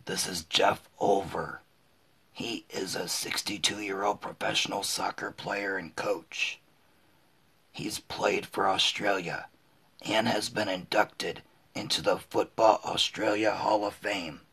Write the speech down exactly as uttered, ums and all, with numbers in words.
This is Jeff Olver. He is a sixty-two-year-old professional soccer player and coach. He's played for Australia and has been inducted into the Football Australia Hall of Fame.